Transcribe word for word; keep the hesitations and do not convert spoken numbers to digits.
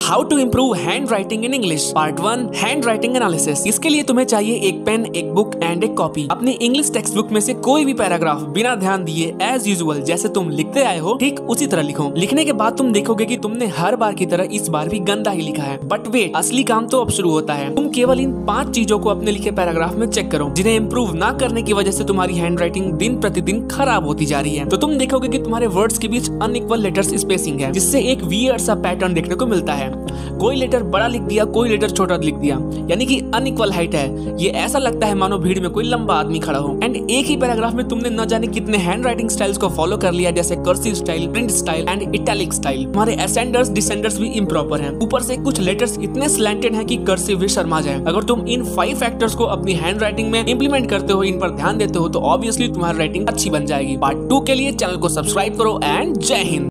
How to improve hand writing in English part one, hand writing analysis. इसके लिए तुम्हें चाहिए एक पेन, एक बुक एंड एक कॉपी। अपनी इंग्लिश टेक्स्ट बुक में से कोई भी पैराग्राफ बिना ध्यान दिए एज यूजुअल जैसे तुम लिखते आए हो ठीक उसी तरह लिखो। लिखने के बाद तुम देखोगे कि तुमने हर बार की तरह इस बार भी गंदा ही लिखा है। बट वेट, असली काम तो अब शुरू होता है। तुम केवल इन पांच चीजों को अपने लिखे पैराग्राफ में चेक करो जिन्हें इम्प्रूव ना करने की वजह से तुम्हारी हैंड राइटिंग दिन प्रतिदिन खराब होती जा रही है। तो तुम देखोगे कि तुम्हारे वर्ड्स के बीच अनइक्वल लेटर्स स्पेसिंग है, जिससे एक वियर्ड सा पैटर्न देखने को मिलता है। कोई लेटर बड़ा लिख दिया, कोई लेटर छोटा लिख दिया, यानी कि अनइक्वल हाइट है। ये ऐसा लगता है मानो भीड़ में कोई लंबा आदमी खड़ा हो। एंड एक ही पैराग्राफ में तुमने न जाने कितने हैंड राइटिंग स्टाइल्स को फॉलो कर लिया, जैसे cursive style, print style and italic style. तुम्हारे असेंडर्स डिसेंडर्स भी इम्प्रॉपर हैं। ऊपर से कुछ लेटर्स इतने स्लैंटेड हैं कि कर्सिव भी शर्मा जाए। अगर तुम इन फाइव फैक्टर्स को अपनी हैंड राइटिंग में इंप्लीमेंट करते हो, इन पर ध्यान देते हो, तो ऑब्वियसली तुम्हारी राइटिंग अच्छी बन जाएगी। पार्ट टू के लिए चैनल को सब्सक्राइब करो एंड जय हिंद।